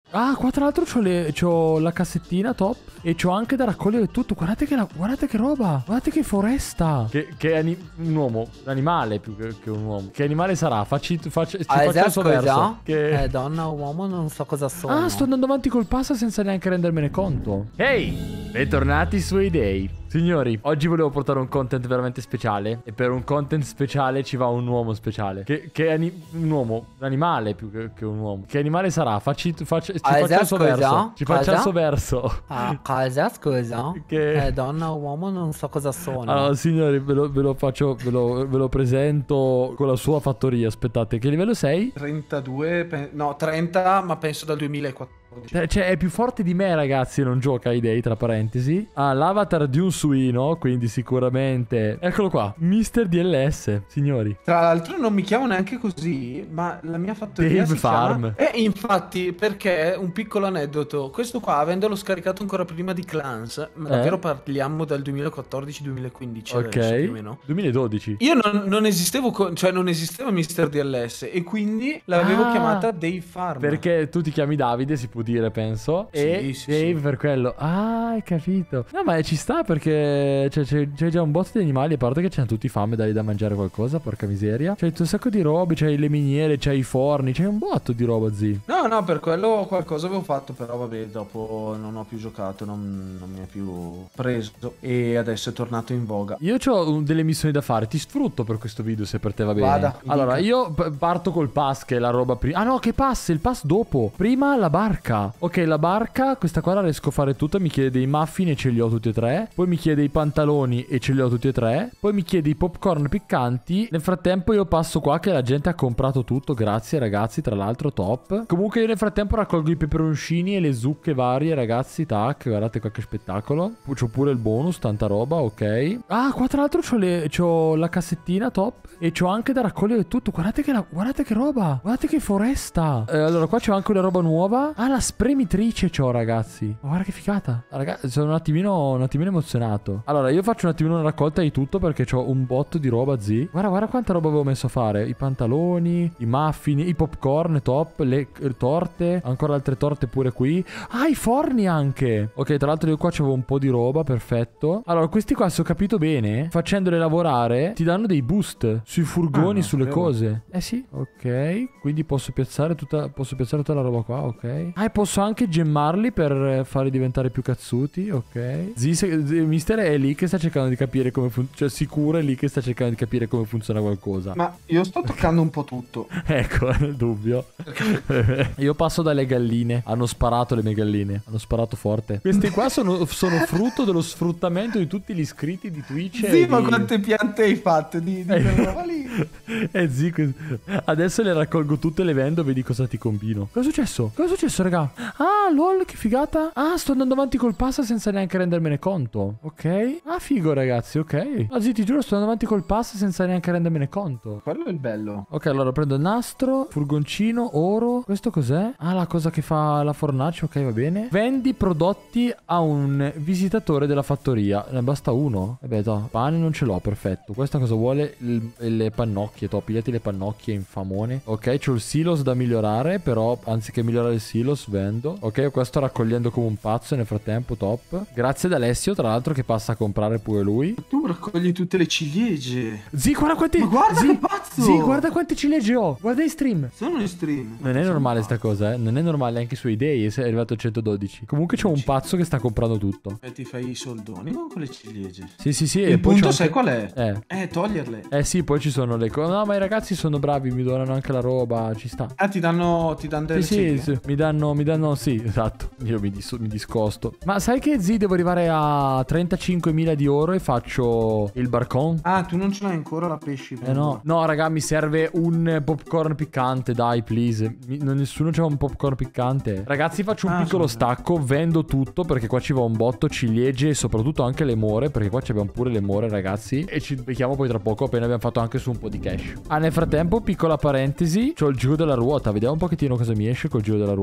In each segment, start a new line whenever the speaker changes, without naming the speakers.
Ah, qua tra l'altro c'ho la cassettina top. E c'ho anche da raccogliere tutto. Guardate che roba. Guardate che foresta. Un uomo. Un animale più che un uomo. Che animale sarà? Ci faccia il suo verso.
Che... donna o uomo, non so cosa sono.
Ah, sto andando avanti col passo senza neanche rendermene conto. Ehi, bentornati su Idei. Signori, oggi volevo portare un content veramente speciale. E per un content speciale ci va un uomo speciale. Un uomo, un animale più che un uomo. Che animale sarà? Ci faccia il suo verso. Ci faccia il suo verso.
Cosa? Scusa? Donna o uomo, non so cosa sono.
Allora, signori, ve lo presento con la sua fattoria. Aspettate, che livello sei?
32, no 30, ma penso dal 2014.
Cioè è più forte di me, ragazzi. Non gioca ai dei, tra parentesi. Ha l'avatar di un suino, quindi sicuramente. Eccolo qua, Mr. DLS, signori.
Tra l'altro non mi chiamo neanche così, ma la mia fattoria
Dave
si
Farm.
chiama... infatti, perché un piccolo aneddoto. Questo qua, avendolo scaricato ancora prima di Clans, ma davvero parliamo dal 2014-2015.
Ok,
adesso, più o meno.
2012.
Io non esistevo, cioè non esisteva Mr. DLS, e quindi l'avevo chiamata Dave Farm.
Perché tu ti chiami Davide, si può dire, penso. E Dave per quello. Ah, hai capito. No, ma ci sta, perché c'è già un botto di animali. A parte che c'hanno tutti fame, dai da mangiare qualcosa, porca miseria. C'hai un sacco di robe, c'hai le miniere, c'hai i forni, c'hai un botto di roba, zi.
No, per quello qualcosa avevo fatto, però vabbè, dopo non ho più giocato, non mi ha più preso, e adesso è tornato in voga.
Io ho delle missioni da fare, ti sfrutto per questo video se per te va bene.
Vada,
allora, io parto col pass, che è la roba prima. Ah no, che pass? Il pass dopo. Prima la barca. Ok, la barca, questa qua la riesco a fare tutta. Mi chiede dei muffin e ce li ho tutti e tre. Poi mi chiede i pantaloni e ce li ho tutti e tre. Poi mi chiede i popcorn piccanti. Nel frattempo io passo qua che la gente ha comprato tutto. Grazie ragazzi, tra l'altro top. Comunque io nel frattempo raccolgo i peperoncini e le zucche varie, ragazzi. Tac, guardate qua che spettacolo. C'ho pure il bonus, tanta roba, ok. Ah, qua tra l'altro c'ho la cassettina top. E c'ho anche da raccogliere tutto. Guardate che roba. Guardate che foresta. Allora qua c'ho anche una roba nuova. Ah, la spremitrice c'ho, ragazzi. Ma guarda che figata. Ragazzi, sono un attimino emozionato. Allora, io faccio un attimino una raccolta di tutto, perché c'ho un botto di roba, zi. Guarda quanta roba avevo messo a fare. I pantaloni, i muffin, i popcorn top, le torte. Ancora altre torte pure qui. Ah, i forni anche. Ok, tra l'altro io qua c'avevo un po' di roba, perfetto. Allora, questi qua, se ho capito bene, facendole lavorare, ti danno dei boost sui furgoni, sulle cose. Eh sì, ok. Quindi posso piazzare tutta la roba qua, ok. Ah, e posso anche gemmarli per farli diventare più cazzuti, ok. Mister è lì che sta cercando di capire come funziona. Cioè, sicuro è lì che sta cercando di capire come funziona qualcosa.
Ma io sto toccando un po' tutto.
Ecco, nel dubbio. Io passo dalle galline. Hanno sparato le mie galline. Hanno sparato forte. Questi qua sono frutto dello sfruttamento di tutti gli iscritti di Twitch.
Sì, ma quante piante hai fatte di roba lì?
Adesso le raccolgo tutte e le vendo. Vedi cosa ti combino. Cosa è successo? Cosa è successo, raga? Ah, lol, che figata. Ah, sto andando avanti col pass senza neanche rendermene conto. Ok. Ah, figo, ragazzi, ok. Ah, sì, ti giuro, sto andando avanti col pass senza neanche rendermene conto.
Quello è il bello.
Ok, allora prendo il nastro, furgoncino, oro. Questo cos'è? Ah, la cosa che fa la fornace. Ok, va bene. Vendi prodotti a un visitatore della fattoria. Ne basta uno? Vabbè, no, pane non ce l'ho, perfetto. Questa cosa vuole? Le pannocchie, top. Pigliati le pannocchie, infamone. Ok, c'ho il silos da migliorare, però anziché migliorare il silos vendo. Ok, qua sto raccogliendo come un pazzo nel frattempo, top. Grazie ad Alessio, tra l'altro, che passa a comprare pure lui.
Tu raccogli tutte le ciliegie.
Zi, guarda quanti...
Ma guarda che pazzo!
Zi, guarda quante ciliegie ho. Guarda in stream.
Sono in stream.
Non è normale sta cosa, eh. Non è normale anche su Idei. È arrivato a 112. Comunque c'ho un pazzo che sta comprando tutto.
E ti fai i soldoni con le ciliegie.
Sì.
Il punto sai qual è? Toglierle.
Sì, poi ci sono le cose. No, ma i ragazzi sono bravi, mi donano anche la roba, ci sta.
Ah, ti danno delle
sì, mi danno, sì, esatto. Io mi discosto. Ma sai che, zi, devo arrivare a 35.000 di oro e faccio il barcon?
Ah, tu non ce l'hai ancora la pesci?
No, raga, mi serve un popcorn piccante, dai, please. Nessuno c'ha un popcorn piccante. Ragazzi, faccio un piccolo stacco, vendo tutto, perché qua ci va un botto, ciliegie e soprattutto anche le more, perché qua abbiamo pure le more, ragazzi. E ci becchiamo poi tra poco, appena abbiamo fatto anche su un po' di cash. Ah, nel frattempo, piccola parentesi, c'ho il giro della ruota. Vediamo un pochettino cosa mi esce col giro della ruota.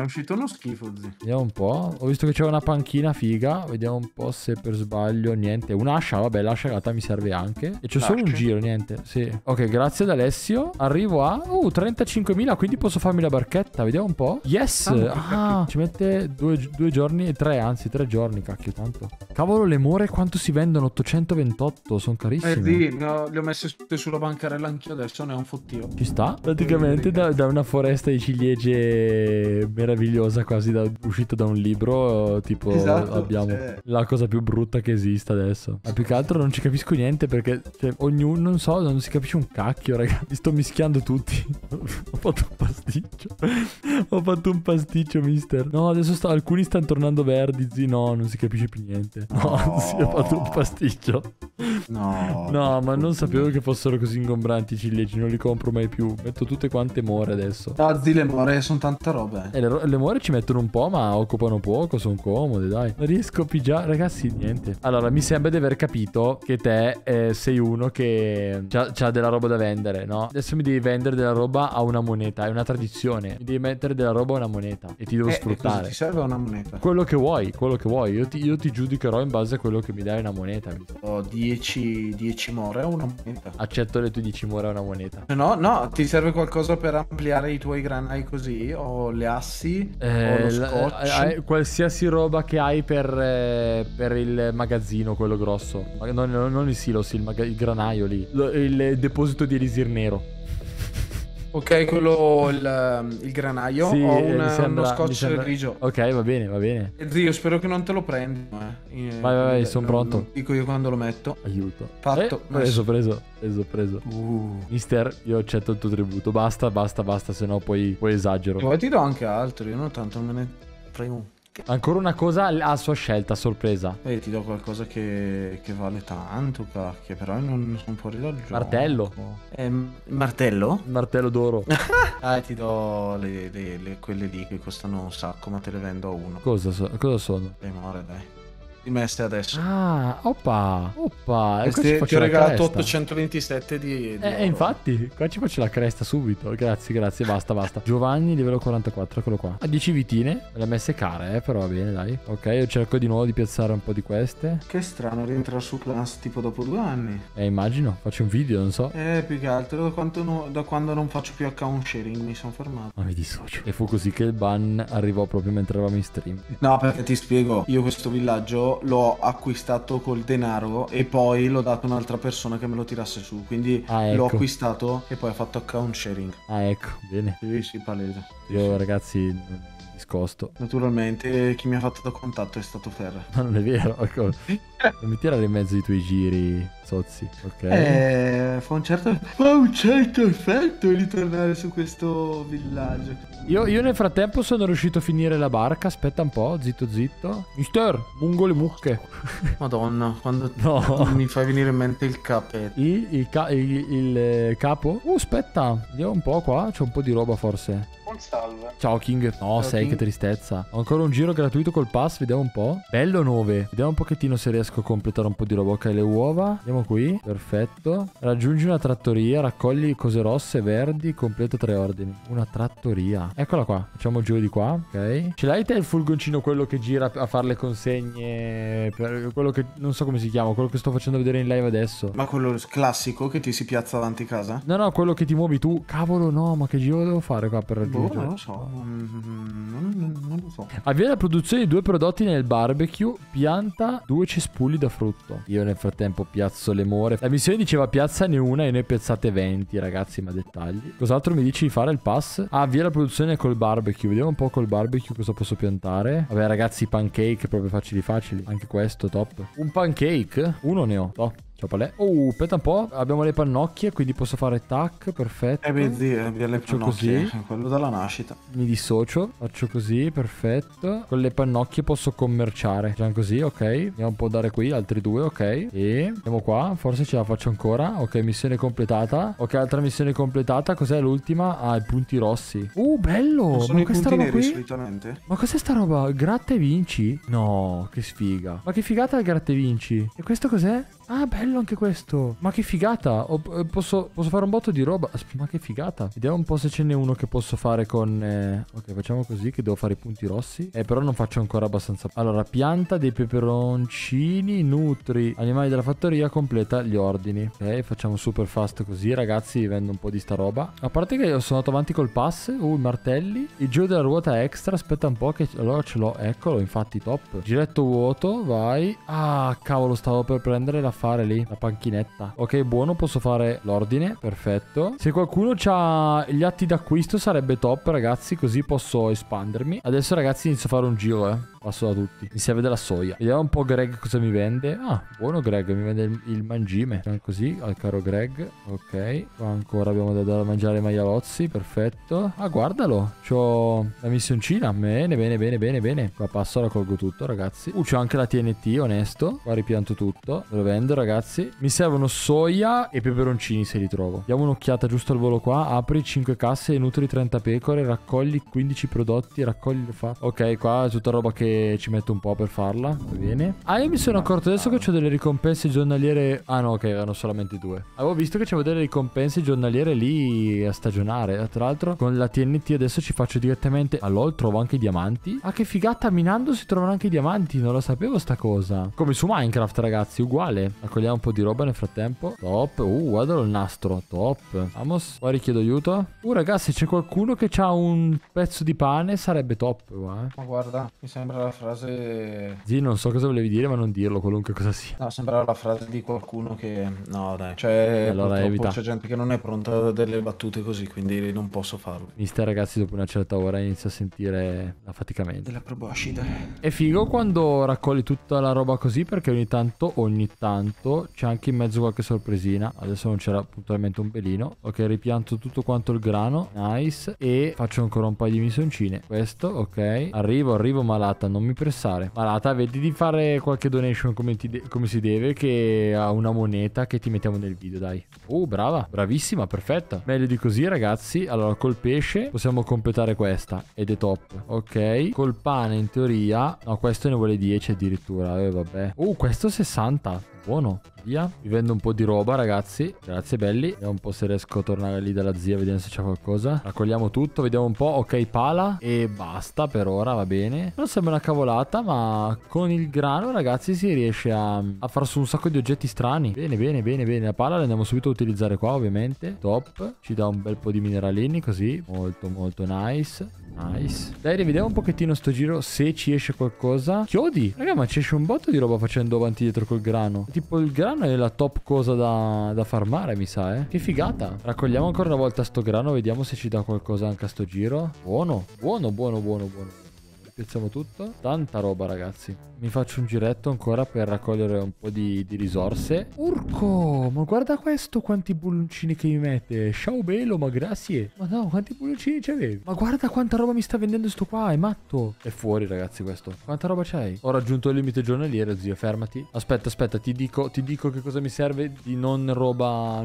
uscito uno schifo, zio.
Vediamo un po'. Ho visto che c'è una panchina figa. Vediamo un po' se per sbaglio. Niente. Un'ascia, vabbè, l'ascia in realtà mi serve anche. E c'è solo un giro, niente. Sì. Ok, grazie ad Alessio. Arrivo a 35.000, quindi posso farmi la barchetta. Vediamo un po'. Yes. Ci mette 2 giorni, 3, anzi 3 giorni, cacchio, tanto. Cavolo, le more quanto si vendono? 828, sono carissime.
Sì, no, le ho messe sulla bancarella anch'io adesso, ne ho un fottio.
Ci sta? Praticamente da una foresta di ciliegie meravigliosa, quasi uscita da un libro, tipo abbiamo la cosa più brutta che esista adesso. Ma più che altro non ci capisco niente perché ognuno, non so, non si capisce un cacchio, raga. Mi sto mischiando tutti. Ho fatto un pasticcio. Ho fatto un pasticcio, mister. No, adesso alcuni stanno tornando verdi, zi. No, non si capisce più niente. No, si è fatto un pasticcio. No, ma non sapevo che fossero così ingombranti i ciliegi. Non li compro mai più. Metto tutte quante more adesso.
No, zi, le more sono tanta roba.
Le more ci mettono un po', ma occupano poco. Sono comode, dai. Non riesco a pigiare. Ragazzi, niente. Allora, mi sembra di aver capito che te sei uno che c'ha della roba da vendere, no? Adesso mi devi vendere della roba a una moneta. È una tradizione. Mi devi mettere della roba a una moneta. E ti devo sfruttare.
Ti serve una moneta?
Quello che vuoi. Io ti giudicherò in base a quello che mi dai una moneta.
Ho 10 more a una moneta.
Accetto le tue 10 more a una moneta.
No, ti serve qualcosa per ampliare i tuoi granai così? O le assi? O lo scotch?
Qualsiasi roba che hai per il magazzino, quello grosso. Non il silos, il granaio lì. Il deposito di elisir nero.
Ok, quello il granaio.
Sì,
ho uno scotch grigio.
Ok, va bene.
Zio, spero che non te lo prendi.
Vai, sono pronto.
Dico io quando lo metto.
Aiuto.
Fatto.
Preso. Mister, io accetto il tuo tributo. Basta, se no poi esagero.
Poi ti do anche altro. Io non tanto me ne frego.
Ancora una cosa a sua scelta, sorpresa.
Ti do qualcosa che vale tanto, che però non sono fuori dal gioco.
Martello.
Martello?
Martello d'oro.
Ti do quelle lì che costano un sacco, ma te le vendo a uno.
Cosa sono?
Le more, dai. Rimesse adesso.
Oppa.
Ti ho regalato 827 di
infatti, qua ci faccio la cresta subito. Grazie, basta. Giovanni, livello 44, eccolo qua. Ha 10 vitine, me le ha messe care, però va bene, dai. Ok, io cerco di nuovo di piazzare un po' di queste.
Che strano rientrare su Clans tipo dopo 2 anni.
Immagino, faccio un video, non so.
Più che altro da quando non faccio più account sharing mi sono fermato.
Ma mi dissocio. E fu così che il ban arrivò proprio mentre eravamo in stream.
No, perché ti spiego, io questo villaggio l'ho acquistato col denaro e poi l'ho dato a un'altra persona che me lo tirasse su, quindi l'ho acquistato e poi ho fatto account sharing.
Ecco, bene.
Sì, palese.
Io ragazzi discosto.
Naturalmente chi mi ha fatto da contatto è stato Ferra.
Ma non è vero, ecco. Non mi tirare in mezzo i tuoi giri, Sozzi, ok?
Fa un certo effetto ritornare su questo villaggio.
Io nel frattempo sono riuscito a finire la barca. Aspetta un po', zitto. Mister, mungo le mucche.
Madonna, quando mi fai venire in mente il capetto.
Il capo? Aspetta, vediamo un po' qua. C'è un po' di roba forse.
Salve.
Ciao King. No, sei
King.
Che tristezza. Ho ancora un giro gratuito col pass. Vediamo un po'. Bello 9. Vediamo un pochettino se riesco a completare un po' di roba. Ok, le uova. Andiamo qui. Perfetto. Raggiungi una trattoria. Raccogli cose rosse, verdi. Completa 3 ordini. Una trattoria. Eccola qua. Facciamo il giro di qua. Ok. Ce l'hai te il furgoncino, quello che gira a fare le consegne? Quello che non so come si chiama. Quello che sto facendo vedere in live adesso.
Ma quello classico che ti si piazza davanti casa?
No, quello che ti muovi tu. Cavolo, no. Ma che giro devo fare qua per raggiungere?
Non lo so. Non lo so.
Avvia la produzione di 2 prodotti nel barbecue. Pianta 2 cespugli da frutto. Io nel frattempo piazzo le more. La missione diceva piazzane una e noi piazzate 20, ragazzi, ma dettagli. Cos'altro mi dici di fare il pass? Avvia la produzione col barbecue. Vediamo un po' col barbecue cosa posso piantare. Vabbè, ragazzi, pancake proprio facili. Anche questo top. Un pancake? Uno ne ho. Top. Ciao Palè. Aspetta un po'. Abbiamo le pannocchie, quindi posso fare tac. Perfetto.
Zio, via le pannocchie. Così. Quello dalla nascita.
Mi dissocio. Faccio così, perfetto. Con le pannocchie posso commerciare. Facciamo così, ok. Andiamo un po' a dare qui, altri 2, ok. E andiamo qua. Forse ce la faccio ancora. Ok, missione completata. Ok, altra missione completata. Cos'è l'ultima? I punti rossi. Bello.
Non sono
ma
i
questa
punti
roba
neri
qui?
solitamente?
Ma cos'è sta roba? Gratta e vinci? No, che sfiga. Ma che figata il gratta e vinci. E questo cos'è? Ah, bello anche questo. Ma che figata. Posso fare un botto di roba. Ma che figata. Vediamo un po' se ce n'è uno che posso fare con... Ok, facciamo così, che devo fare i punti rossi. Però non faccio ancora abbastanza. Allora, pianta dei peperoncini, nutri animali della fattoria, completa gli ordini. Ok, facciamo super fast così, ragazzi. Vendo un po' di sta roba. A parte che io sono andato avanti col pass. I martelli. Il giro della ruota extra. Aspetta un po' che... Allora ce l'ho. Eccolo, infatti top. Giretto vuoto, vai. Ah, cavolo, stavo per prendere l'affare lì. La panchinetta. Ok, buono, posso fare l'ordine. Perfetto. Se qualcuno ha gli atti d'acquisto sarebbe top, ragazzi. Così posso espandermi. Adesso, ragazzi, inizio a fare un giro, Passo da tutti. Mi serve della soia. Vediamo un po' Greg cosa mi vende. Ah, buono Greg. Mi vende il mangime. Così, al caro Greg. Ok. Qua ancora abbiamo da mangiare maialozzi. Perfetto. Ah, guardalo. C'ho la missioncina. Bene, bene, bene, bene, bene. Qua passo, raccolgo tutto, ragazzi. C'ho anche la TNT, onesto. Qua ripianto tutto. Lo vendo, ragazzi. Mi servono soia e peperoncini se li trovo. Diamo un'occhiata giusto al volo qua. Apri 5 casse e nutri 30 pecore. Raccogli 15 prodotti. Raccogli lo fa. Ok, qua è tutta roba che ci metto un po' per farla. Va bene. Ah, io mi sono accorto adesso che ho delle ricompense giornaliere. Ah no, ok, erano solamente 2. Avevo visto che c'avevo delle ricompense giornaliere lì a stagionare. Tra l'altro con la TNT adesso ci faccio direttamente. Allora, trovo anche i diamanti. Ah, che figata, minando si trovano anche i diamanti. Non lo sapevo sta cosa. Come su Minecraft, ragazzi, uguale. Raccogliamo un po' di roba nel frattempo. Top. Guardalo il nastro. Top. Vamos. Poi richiedo aiuto. Ragazzi, c'è qualcuno che ha un pezzo di pane, sarebbe top.
Ma guarda, mi sembra la frase...
Sì, non so cosa volevi dire, ma non dirlo, qualunque cosa sia.
No, sembra la frase di qualcuno che... No, dai. Cioè,
allora evita.
C'è gente che non è pronta a delle battute così, quindi non posso farlo.
Mister, ragazzi, dopo una certa ora inizia a sentire l'affaticamento.
Della proboscide.
È figo quando raccogli tutta la roba così, perché ogni tanto c'è anche in mezzo qualche sorpresina. Adesso non c'era puntualmente un pelino. Ok, ripianto tutto quanto il grano. Nice. E faccio ancora un paio di missioncine. Questo, ok. Arrivo, Malata, non mi pressare. Malata, vedi di fare qualche donation come si deve, che ha una moneta che ti mettiamo nel video, dai. Brava, bravissima, perfetta. Meglio di così, ragazzi. Allora, col pesce possiamo completare questa ed è top. Ok. Col pane, in teoria... No, questo ne vuole 10 addirittura. Vabbè. Questo 60. Buono. Via. Vi vendo un po' di roba, ragazzi. Grazie, belli. Vediamo un po' se riesco a tornare lì dalla zia, vediamo se c'è qualcosa. Raccogliamo tutto, vediamo un po'. Ok, pala. E basta per ora, va bene. Non sembra una cavolata, ma con il grano, ragazzi, si riesce a far su un sacco di oggetti strani. Bene, bene, bene, bene. La pala la andiamo subito a utilizzare qua, ovviamente. Top. Ci dà un bel po' di mineralini, così. Molto, molto nice. Nice. Dai, rivediamo un pochettino sto giro se ci esce qualcosa. Chiodi. Raga, ma ci esce un botto di roba facendo avanti e dietro col grano. Tipo il grano è la top cosa da farmare, mi sa, Che figata. Raccogliamo ancora una volta sto grano. Vediamo se ci dà qualcosa anche a sto giro. Buono. Buono, buono, buono, buono. Piazziamo tutto. Tanta roba, ragazzi. Mi faccio un giretto ancora per raccogliere un po' di risorse. Urco, ma guarda questo quanti bulloncini che mi mette. Ciao bello, ma grazie. Ma no, quanti bulloncini c'avevi? Ma guarda quanta roba mi sta vendendo sto qua, è matto. È fuori, ragazzi, questo. Quanta roba c'hai? Ho raggiunto il limite giornaliero, zio, fermati. Aspetta, ti dico che cosa mi serve di non roba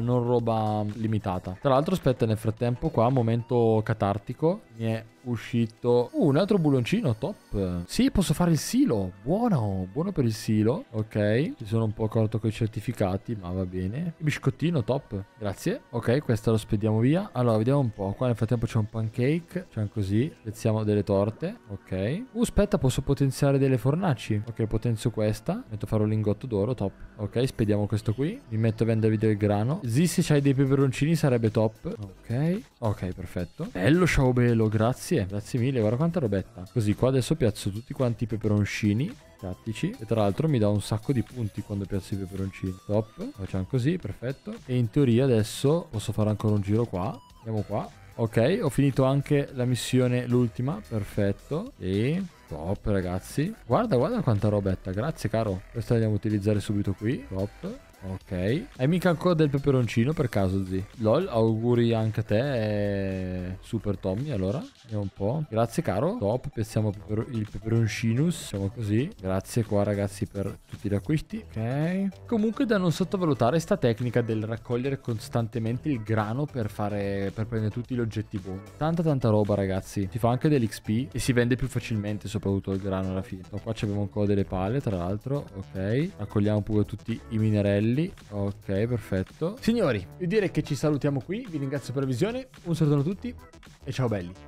limitata. Tra l'altro, aspetta, nel frattempo qua, momento catartico, mi è uscito un altro bulloncino, top. Sì, posso fare il silo. Buono per il silo. Ok, mi sono un po' accorto con i certificati, ma va bene. Biscottino, top. Grazie. Ok, questo lo spediamo via. Allora, vediamo un po'. Qua nel frattempo c'è un pancake. C'è così. Pezziamo delle torte. Ok. Aspetta, posso potenziare delle fornaci. Ok, potenzio questa. Metto a fare un lingotto d'oro, top. Ok, spediamo questo qui. Mi metto a vendere del grano. Zì, se c'hai dei peperoncini sarebbe top. Ok, perfetto. Bello, ciao bello, grazie. Grazie mille, guarda quanta robetta. Così qua adesso piazzo tutti quanti i peperoncini tattici. E tra l'altro mi dà un sacco di punti quando piazzo i peperoncini. Top, facciamo così, perfetto. E in teoria adesso posso fare ancora un giro qua. Andiamo qua. Ok, ho finito anche la missione, l'ultima. Perfetto. E... top, ragazzi. Guarda quanta robetta. Grazie, caro. Questa la andiamo a utilizzare subito qui. Top. Ok. Hai mica ancora del peperoncino per caso, zi? Lol, auguri anche a te, Super Tommy, allora. Vediamo un po'. Grazie, caro. Top, piazziamo il peperoncinus. Siamo così. Grazie qua, ragazzi, per tutti gli acquisti. Ok. Comunque da non sottovalutare sta tecnica del raccogliere costantemente il grano per prendere tutti gli oggetti buoni. Tanta roba, ragazzi. Si fa anche dell'XP e si vende più facilmente, soprattutto il grano alla fine. Qua abbiamo ancora delle pale, tra l'altro. Ok. Raccogliamo pure tutti i minerelli. belli. Ok, perfetto. Signori, io direi che ci salutiamo qui. Vi ringrazio per la visione. Un saluto a tutti e ciao belli.